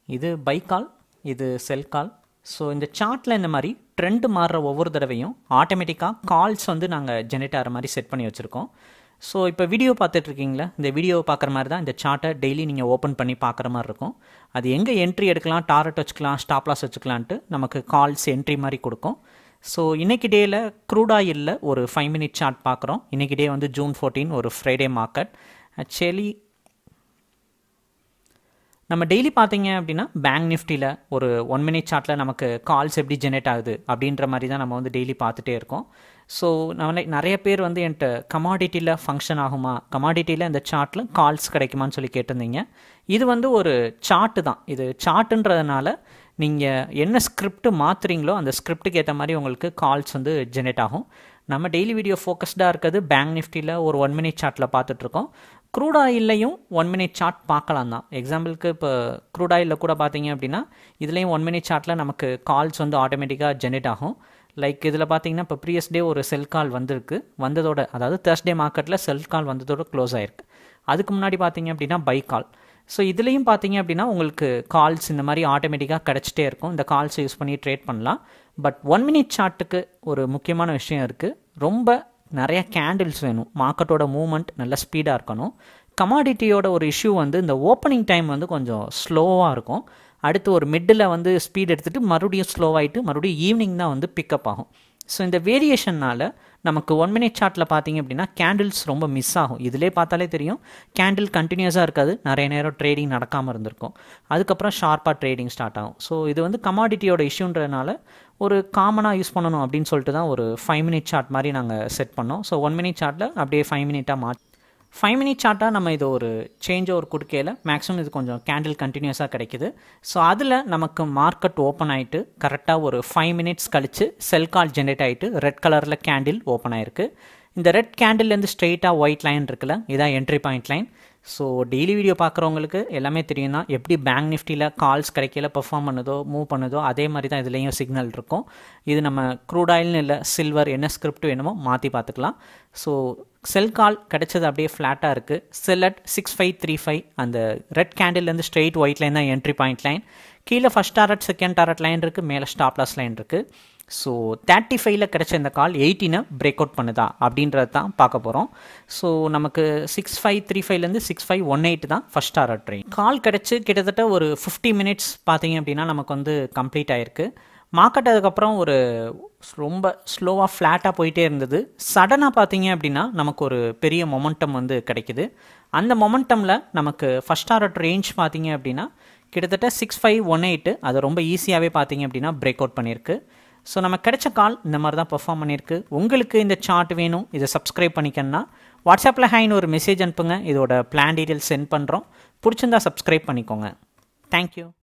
இது buy call, இது செல் கால். So இந்த சார்ட்டில் இந்த மாதிரி ட்ரெண்ட் மாறுற ஒவ்வொரு தடவையும் ஆட்டோமேட்டிக்காக கால்ஸ் வந்து நாங்கள் ஜெனரேட் ஆகிற மாதிரி செட் பண்ணி வச்சுருக்கோம். ஸோ இப்போ வீடியோ பார்த்துட்ருக்கீங்களா, இந்த வீடியோ பார்க்குற மாதிரி தான் இந்த சார்ட்டை டெய்லி நீங்கள் ஓப்பன் பண்ணி பார்க்குற மாதிரி இருக்கும். அது எங்கே என்ட்ரி எடுக்கலாம், டாரட் வச்சுக்கலாம், ஸ்டாப் லாஸ் வச்சுக்கலான்ட்டு நமக்கு கால்ஸ் என்ட்ரி மாதிரி கொடுக்கும். ஸோ இன்றைக்கி டேயில் க்ரூட் ஆயிலில் ஒரு 5 மினிட் சார்ட் பார்க்குறோம். இன்றைக்கி டே வந்து June 14, ஒரு ஃப்ரைடே மார்க்கெட். ஆக்சுவலி நம்ம டெய்லி பார்த்தீங்க அப்படின்னா பேங்க் நிஃப்டியில் ஒரு 1 மினிட் சார்ட்டில் நமக்கு கால்ஸ் எப்படி ஜெனரேட் ஆகுது அப்படின்ற மாதிரி தான் நம்ம வந்து டெய்லி பார்த்துட்டே இருக்கோம். ஸோ நிறைய பேர் வந்து என்கிட்ட கமாடிட்டியில் ஃபங்க்ஷன் ஆகுமா, கமாடிட்டியில் இந்த சார்ட்டில் கால்ஸ் கிடைக்குமான்னு சொல்லி கேட்டிருந்தீங்க. இது வந்து ஒரு சார்ட்டு தான். இது சார்ட்டுன்றதுனால நீங்கள் என்ன ஸ்கிரிப்ட் மாற்றுறீங்களோ அந்த ஸ்கிரிப்டுக்கு ஏற்ற மாதிரி உங்களுக்கு கால்ஸ் வந்து ஜெனரேட் ஆகும். நம்ம டெய்லி வீடியோ ஃபோக்கஸ்டாக இருக்கிறது பேங்க் நிஃப்டியில் ஒரு 1 மினிட் சார்ட்டில் பார்த்துட்ருக்கோம். க்ரூட் ஆயில்லையும் 1 மினிட் சார்ட் பார்க்கலாம் தான். எக்ஸாம்பிளுக்கு இப்போ க்ரூட் ஆயிலில் கூட பார்த்தீங்க அப்படின்னா இதுலேயும் 1 மினிட் சார்ட்டில் நமக்கு கால்ஸ் வந்து ஆட்டோமேட்டிக்காக ஜெனரேட் ஆகும். லைக் இதில் பார்த்தீங்கன்னா இப்போ ப்ரீவியஸ் டே ஒரு செல் கால் வந்திருக்கு, வந்ததோட அதாவது தேர்ஸ்டே மார்க்கெட்டில் செல் கால் வந்ததோட க்ளோஸ் ஆகிருக்கு. அதுக்கு முன்னாடி பார்த்தீங்க அப்படின்னா பை கால். ஸோ இதுலேயும் பார்த்தீங்க அப்படின்னா உங்களுக்கு கால்ஸ் இந்த மாதிரி ஆட்டோமேட்டிக்காக கிடச்சிட்டே இருக்கும். இந்த கால்ஸை யூஸ் பண்ணி ட்ரேட் பண்ணலாம். பட் 1 மினிட் சார்ட்டுக்கு ஒரு முக்கியமான விஷயம் இருக்குது. ரொம்ப நிறைய கேண்டில்ஸ் வேணும், மார்க்கெட்டோட மூவ்மெண்ட் நல்ல ஸ்பீடாக இருக்கணும். கமாடிட்டியோட ஒரு இஷ்யூ வந்து இந்த ஓப்பனிங் டைம் வந்து கொஞ்சம் ஸ்லோவாக இருக்கும். அடுத்து ஒரு மிட்டில் வந்து ஸ்பீட் எடுத்துகிட்டு மறுபடியும் ஸ்லோவாகிட்டு மறுபடியும் ஈவினிங் தான் வந்து பிக்கப் ஆகும். ஸோ இந்த வேரியேஷனால் நமக்கு 1 மினிட் சார்ட்டில் பார்த்தீங்க அப்படின்னா கேண்டில்ஸ் ரொம்ப மிஸ் ஆகும். இதிலே பார்த்தாலே தெரியும் கேண்டில் கண்டினியூஸாக இருக்காது, நிறைய நேரம் ட்ரேடிங் நடக்காமல் இருந்திருக்கும். அதுக்கப்புறம் ஷார்ப்பாக ட்ரேடிங் ஸ்டார்ட் ஆகும். ஸோ இது வந்து கமாடிட்டியோட இஷ்யூன்றதுனால ஒரு காமனாக யூஸ் பண்ணணும் அப்படின்னு சொல்லிட்டு தான் ஒரு 5 மினிட் சார்ட் மாதிரி நாங்கள் செட் பண்ணோம். ஸோ 1 மினிட் சார்ட்டில் அப்படியே 5 மினிட்டாக 5 மினிட் சார்ட்டாக நம்ம இது ஒரு சேஞ்ச் ஒரு கொடுக்கையில் மேக்ஸிமம் இது கொஞ்சம் கேண்டில் கண்டினியூஸாக கிடைக்குது. ஸோ அதில் நமக்கு மார்க்கெட் ஓப்பன் ஆகிட்டு கரெக்டாக ஒரு 5 மினிட்ஸ் கழித்து செல் கால் ஜென்ரேட் ஆகிட்டு ரெட் கலரில் கேண்டில் ஓப்பன் ஆகிருக்கு. இந்த ரெட் கேண்டில்லேருந்து ஸ்ட்ரெயிட்டாக ஒயிட் லைன் இருக்குல்ல, இதான் entry point line. So daily video பார்க்குறவங்களுக்கு எல்லாமே தெரியும் தான் எப்படி பேங்க் நிஃப்டியில் கால்ஸ் கிடைக்கல பெர்ஃபார்ம் பண்ணுதோ மூவ் பண்ணுதோ அதே மாதிரி தான் இதுலேயும் சிக்னல் இருக்கும். இது நம்ம க்ரூட் ஆயில்னு இல்லை, சில்வர் என்ன ஸ்கிரிப்ட் வேணுமோ மாற்றி பார்த்துக்கலாம். ஸோ செல் கால் கிடைச்சது அப்படியே ஃப்ளாட்டாக இருக்குது. செல் அட் 6535 அந்த ரெட் கேண்டில்லேருந்து ஸ்ட்ரெயிட் ஒயிட் லைன் தான் என்ட்ரி பாயிண்ட் லைன். கீழே first target second target line இருக்குது, மேலே ஸ்டாப் லாஸ் லைன் இருக்குது. ஸோ 35ல் கிடைச்ச இந்த கால் 18 பிரேக் அவுட் பண்ணுதா அப்படின்றது தான் பார்க்க போகிறோம். ஸோ நமக்கு 6535லேருந்து 6518 தான் ஃபஸ்ட் டாரட் ட்ரெயின். கால் கிடச்சி கிட்டத்தட்ட ஒரு 50 மினிட்ஸ் பார்த்தீங்க அப்படின்னா நமக்கு வந்து கம்ப்ளீட் ஆகிருக்கு. மார்க்கெட் அதுக்கப்புறம் ஒரு ரொம்ப ஸ்லோவாக ஃப்ளாட்டாக போயிட்டே இருந்தது. சடனாக பார்த்தீங்க அப்படின்னா நமக்கு ஒரு பெரிய மொமெண்டம் வந்து கிடைக்குது. அந்த மொமெண்டமில் நமக்கு ஃபஸ்ட் டாரட் ரேஞ்ச் பார்த்தீங்க அப்படின்னா கிட்டத்தட்ட 6518 அதை ரொம்ப ஈஸியாகவே பார்த்தீங்க அப்படின்னா பிரேக் அவுட் பண்ணியிருக்கு. ஸோ நம்ம கிடைச்ச கால் இந்த மாதிரி தான் பெர்ஃபார்ம் பண்ணியிருக்கு. உங்களுக்கு இந்த சார்ட் வேணும், இதை சப்ஸ்கிரைப் பண்ணிக்கணும்னா வாட்ஸ்அப்பில் ஹைன்னு ஒரு மெசேஜ் அனுப்புங்க, இதோட பிளான் டீட்டெயில்ஸ் சென்ட் பண்ணுறோம். பிடிச்சிருந்தா சப்ஸ்கிரைப் பண்ணிக்கோங்க. தேங்க்யூ.